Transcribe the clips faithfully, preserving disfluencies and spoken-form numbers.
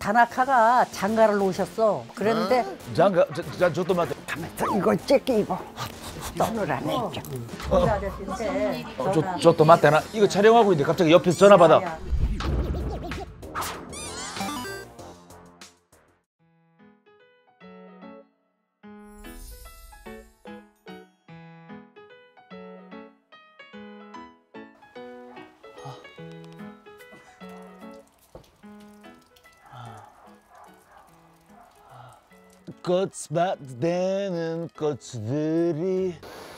다나카가 장가를 놓으셨어. 그랬는데 장가, 자, 저도 맞아. 가만있어. 이거 째끼 이거. 손을 안 했죠. 어. 아저씨인데. 어, 저, 저도 맞다나. 이거 촬영하고 있는데 갑자기 옆에서 전화 받아. 꽃밭 되는 꽃들이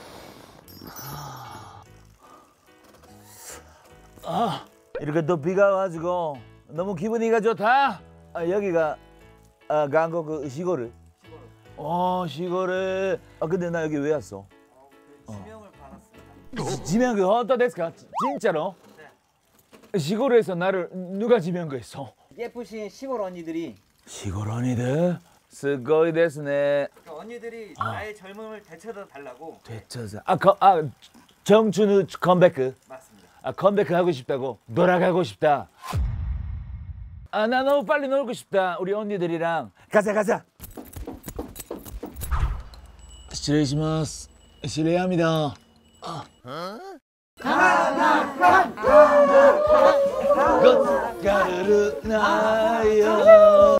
아 이렇게 또 비가 와가지고 너무 기분이가 좋다. 아, 여기가 아, 강국 그 시골을 시골을. 어 시골에 아 근데 나 여기 왜 왔어? 어, 그 지명을 받았습니다. 지명 그 어떠 됐을까? 진짜로? 네. 시골에서 나를 누가 지명 거했어? 예쁘신 시골 언니들이 시골 언니들? 스고이 데스네. 그 언니들이 아. 나의 젊음을 되찾아 달라고. 되찾아. 아, 거, 아 정춘우 컴백. 맞습니다. 아 컴백 하고 싶다고. 돌아가고 싶다. 아 나 너무 빨리 놀고 싶다. 우리 언니들이랑 가자 가자. 실례시마스. 실례합니다. 아. 꽃가루를 나요.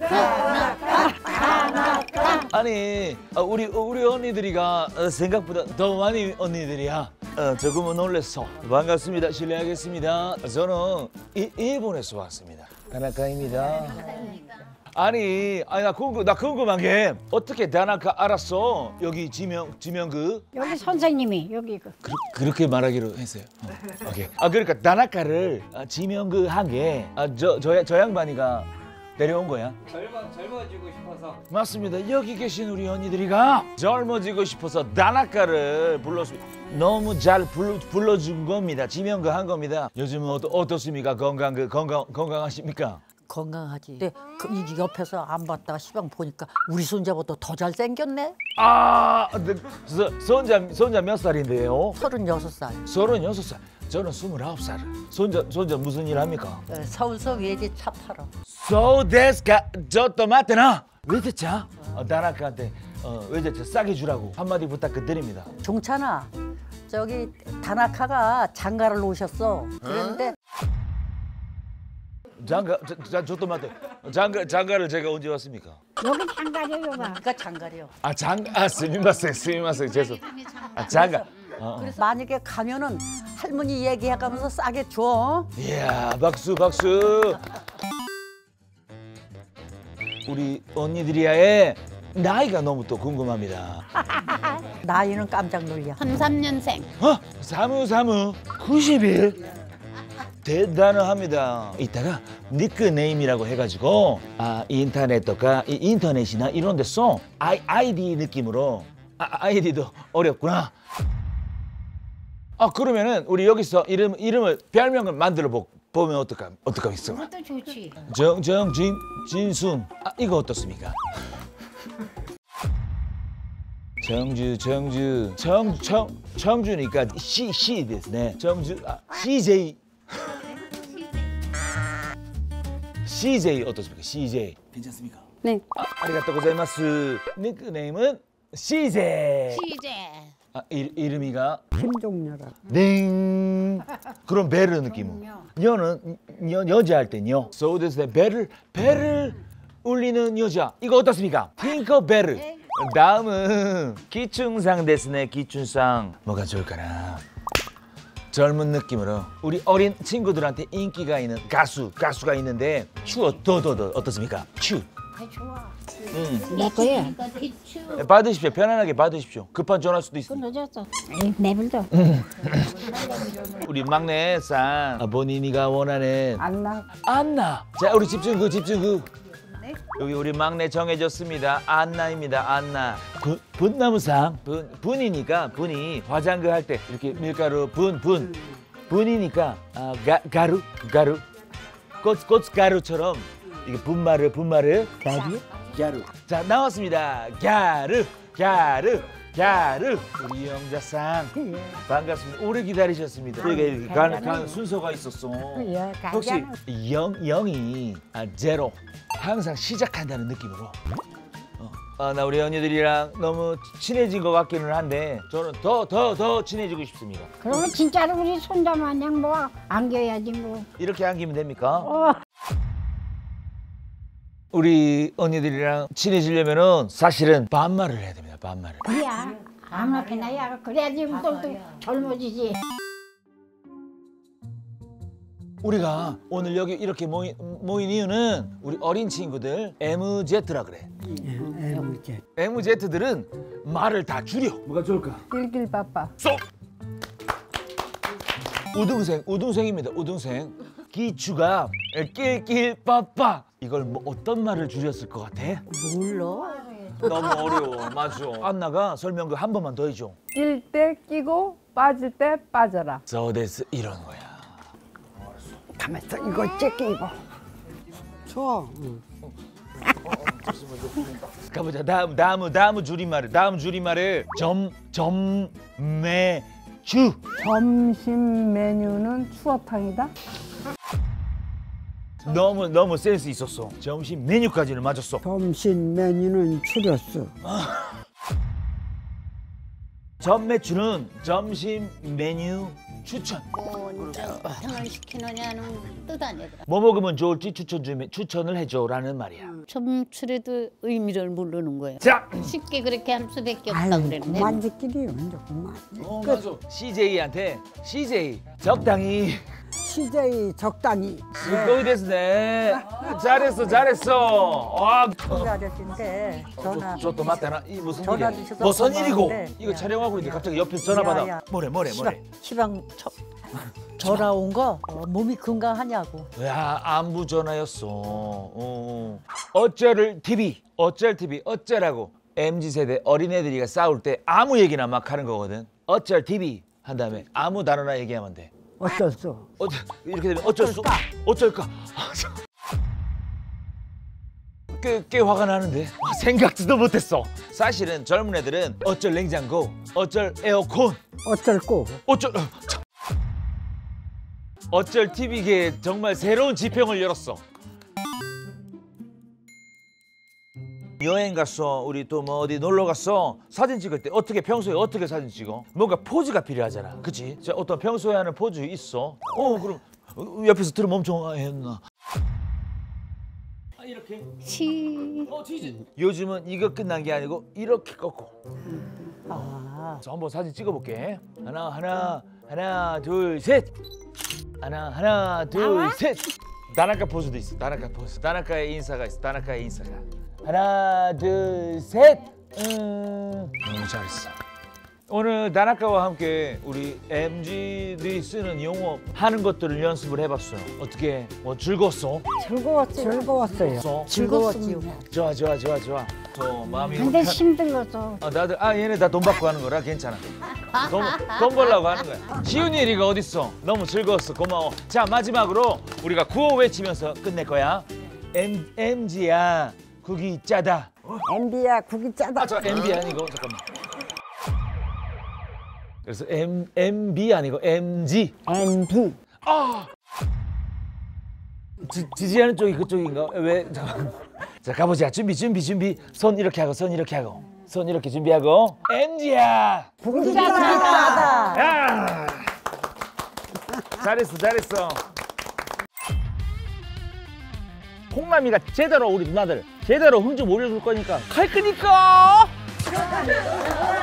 아니 우리 우리 언니들이가 생각보다 더 많이 언니들이야. 어, 조금은 놀랬어. 반갑습니다. 실례하겠습니다. 저는 이, 일본에서 왔습니다. 다나카입니다. 아니, 아니 나 궁금 나 궁금한 게 어떻게 다나카 알았어? 여기 지명 지명그 여기 선생님이 여기 그 그, 그렇게 말하기로 했어요. 어, 오케이. 아 그러니까 다나카를 아, 지명그 한 게 아 저 저 저 양반이가 내려온 거야? 젊어 젊어지고 싶어서. 맞습니다. 여기 계신 우리 언니들이가 젊어지고 싶어서 다나카를 불렀습니다. 너무 잘 불러, 불러준 겁니다. 지명그 한 겁니다. 요즘은 어떠, 어떻습니까? 건강 그 건강 건강하십니까? 건강하지. 근데 그, 이 옆에서 안 봤다가 시방 보니까 우리 손자보다 더 잘생겼네. 아, 네, 서, 손자 손자 몇 살인데요? 서른여섯 살. 서른여섯 살. 저는 스물아홉 살. 손자 손자 무슨 일 합니까? 네, 서울서 외제 차 팔아. So 데스까 저또 맞대나 외제차 어, 다나카한테 어, 외제차 싸게 주라고 한마디 부탁드립니다. 종찬아, 저기 다나카가 장가를 놓으셨어. 그랬는데 장가 자, 자, 저또 맞대. 장가 장가를 제가 언제 왔습니까? 여기 장가죠 여가. 그러니까 장가래요. 아 장아 스미마세 스미마세 죄송. 아 장가. 어. 그래서 만약에 가면은 할머니 얘기해가면서 싸게 줘. 이야 박수 박수. 우리 언니들이야의 나이가 너무 또 궁금합니다. 나이는 깜짝 놀려. 삼삼 년생. 어? 사무사무 구십일. 대단합니다. 이따가 니크네임이라고 해가지고 아 인터넷とか 인터넷이나 이런 데서 아이, 아이디 느낌으로 아, 아이디도 어렵구나. 아 그러면은 우리 여기서 이름 이름을 별명을 만들어 보, 보면 어떨까 어떨까있어? 그것도 좋지. 정정진 진순 아 이거 어떻습니까? 정주 정주 정청 청주니까 시시 됐네. 정주 아, 씨제이 씨제이 어떻습니까? 씨제이 괜찮습니까? 네. 아, 아리가또 고자이마스. 닉네임은 씨제이. 시제. 아, 이, 이름이가 김종렬아. 땡. 그럼 베르 느낌은. 여는 여, 여자 할 땐요. So this 배를 배를 울리는 여자. 이거 어떻습니까? 팅커벨. 다음은 기춘상 데스네. 기춘상. 뭐가 좋을까나? 젊은 느낌으로 우리 어린 친구들한테 인기가 있는 가수 가수가 있는데 추 어떠더더 어떻습니까? 추. 아 좋아. 응. 내 거야. 받으십시오. 편안하게 받으십시오. 급한 전화일 수도 있어. 늦었어. 내불도. 우리 막내 쌍 아, 본인이가 원하는 안나. 안나. 자 우리 집중 그 집중 그. 여기 우리 막내 정해졌습니다. 안나입니다. 안나. 분, 분나무상. 분, 분이니까 분이 화장그 할 때 이렇게 밀가루 분, 분. 분이니까 아, 가, 가루, 가루. 꽃, 꽃가루처럼 이게 분말을, 분말을. 가루? 가루. 자 나왔습니다. 가루, 가루, 가루. 우리 영자상 반갑습니다. 오래 기다리셨습니다. 저희가 이렇게 가는, 가는 순서가 있었어. 혹시 영, 영이 아, 제로. 항상 시작한다는 느낌으로. 어. 아, 나 우리 언니들이랑 너무 친해진 것 같기는 한데 저는 더 더 더 친해지고 싶습니다. 그러면 진짜로 우리 손자 마냥 뭐 안겨야지 뭐. 이렇게 안기면 됩니까? 어. 우리 언니들이랑 친해지려면은 사실은 반말을 해야 됩니다. 반말을. 그래야 아무렇게나 야 그래야지 또, 또 젊어지지. 우리가 오늘 여기 이렇게 모인, 모인 이유는 우리 어린 친구들 엠지라 그래. 엠지. 엠지들은 말을 다 줄여. 뭐가 좋을까? 낄낄빠빠. 쏙! 우등생, 우등생입니다. 우등생. 기추가 낄낄빠빠. 이걸 뭐 어떤 말을 줄였을 것 같아? 몰라. 너무 어려워. 맞아. 안나가 설명 그 한 번만 더 해줘. 낄 때 끼고 빠질 때 빠져라. 서데스 이런 거야. 가만있어. 이거 째끼 이거. 좋아. 응. 가보자. 다음 다음 다음 줄임말을 다음 줄임말을 점점매주. 점심 메뉴는 추어탕이다. 너무 너무 센스 있었어. 점심 메뉴까지는 맞았어. 점심 메뉴는 추렸어. 전매추는 점심 메뉴 추천. 추천을 시키느냐는 뜻 아니더라. 뭐 먹으면 좋을지 추천 좀 해- 추천을 해줘라는 말이야. 점출에도 의미를 모르는 거예요. 자, 쉽게 그렇게 할 수밖에 없다 아유, 그랬는데. 그만두기리요, 이제 그만. 어, 맞아. 씨제이한테 씨제이 적당히. 시제이 적당히. 거의 됐네. 잘했어, 잘했어. 와, 우리 아저씨인데 전화. 저또 맞다나. 이 무슨 전화 일이야? 주셔서 무슨 일이고? 고마운데. 이거 야. 촬영하고 있는데 갑자기 옆에서 전화 야, 받아. 야. 뭐래, 뭐래, 뭐래. 시방 저, 전화 온 거 어, 몸이 건강하냐고. 야, 안부 전화였어. 어. 어쩔 티비, 어쩔 티비, 어쩌라고. 엠지 세대 어린애들이 싸울 때 아무 얘기나 막 하는 거거든. 어쩔 티비 한 다음에 아무 단어나 얘기하면 돼. 어쩔 수. 어, 이렇게 되면 어쩔 수 어쩔까? 꽤, 꽤 화가 나는데 생각지도 못했어. 사실은 젊은 애들은 어쩔 냉장고, 어쩔 에어컨, 어쩔 거. 어쩔 어, 참. 어쩔 티비계에 정말 새로운 지평을 열었어. 여행 갔어. 우리 또 뭐 어디 놀러 갔어. 사진 찍을 때 어떻게 평소에 어떻게 사진 찍어? 뭔가 포즈가 필요하잖아. 그치? 자, 어떤 평소에 하는 포즈 있어? 어, 그럼 어, 옆에서 들으면 엄청 아, 했나? 아, 이렇게? 시 어, 티지. 요즘은 이거 끝난 게 아니고 이렇게 꺾고. 아, 자, 한번 사진 찍어볼게. 하나, 하나, 하나, 둘, 셋. 하나, 하나, 둘, 셋. 다나카 포즈도 있어. 다나카 포즈. 다나카의 인사가 있어. 다나카의 인사가. 하나, 둘, 셋. 음, 너무 잘했어. 오늘 다나카와 함께 우리 엠지들이 쓰는 용어 하는 것들을 연습을 해봤어요. 어떻게? 뭐 즐거웠어? 즐거웠어요. 즐거웠어요. 어? 즐거웠지요. 좋아, 좋아, 좋아, 좋아. 저 마음이. 근데 편- 힘들어서. 아, 나들 아 얘네 다 돈 받고 하는 거라 괜찮아. 돈, 돈 벌라고 하는 거야. 쉬운 일이가 어딨어. 너무 즐거웠어. 고마워. 자, 마지막으로 우리가 구호 외치면서 끝낼 거야. 엠, 엠지야 국이 짜다. 엠비야 국이 짜다. 아, 저 엠비 아니고 잠깐만. 그래서 M, 엠비 아니고 엠지. 엠비. 아! 지, 지지하는 쪽이 그쪽인가? 왜? 잠깐. 자, 가보자. 준비, 준비, 준비. 손 이렇게 하고, 손 이렇게 하고. 손 이렇게 준비하고. 엠지야! 국이 짜다. 야! 잘했어, 잘했어. 콩나미가 제대로 우리 누나들 제대로 흥 좀 올려줄 거니까 갈 거니까.